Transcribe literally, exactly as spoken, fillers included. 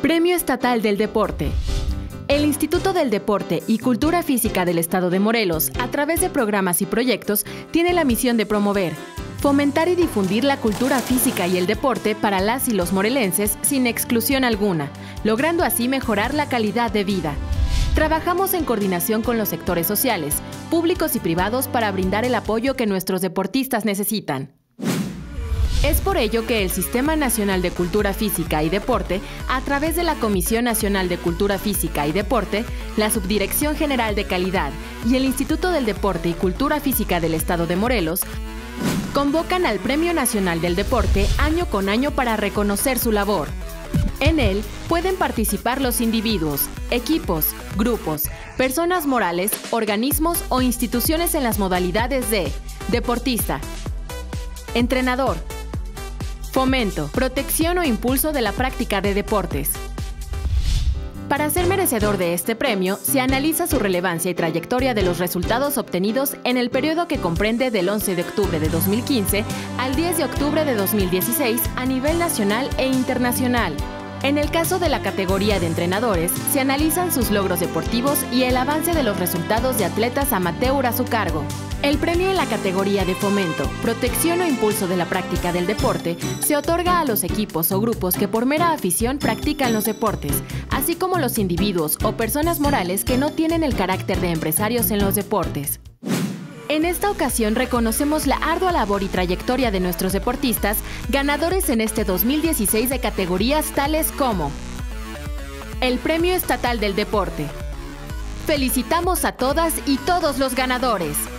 Premio Estatal del Deporte. El Instituto del Deporte y Cultura Física del Estado de Morelos, a través de programas y proyectos, tiene la misión de promover, fomentar y difundir la cultura física y el deporte para las y los morelenses sin exclusión alguna, logrando así mejorar la calidad de vida. Trabajamos en coordinación con los sectores sociales, públicos y privados para brindar el apoyo que nuestros deportistas necesitan. Es por ello que el Sistema Nacional de Cultura Física y Deporte, a través de la Comisión Nacional de Cultura Física y Deporte, la Subdirección General de Calidad y el Instituto del Deporte y Cultura Física del Estado de Morelos, convocan al Premio Nacional del Deporte año con año para reconocer su labor. En él pueden participar los individuos, equipos, grupos, personas morales, organismos o instituciones en las modalidades de deportista, entrenador, fomento, protección o impulso de la práctica de deportes. Para ser merecedor de este premio, se analiza su relevancia y trayectoria de los resultados obtenidos en el periodo que comprende del once de octubre de dos mil quince al diez de octubre de dos mil dieciséis a nivel nacional e internacional. En el caso de la categoría de entrenadores, se analizan sus logros deportivos y el avance de los resultados de atletas amateur a su cargo. El premio en la categoría de fomento, protección o impulso de la práctica del deporte se otorga a los equipos o grupos que por mera afición practican los deportes, así como los individuos o personas morales que no tienen el carácter de empresarios en los deportes. En esta ocasión reconocemos la ardua labor y trayectoria de nuestros deportistas, ganadores en este dos mil dieciséis de categorías tales como el Premio Estatal del Deporte. Felicitamos a todas y todos los ganadores.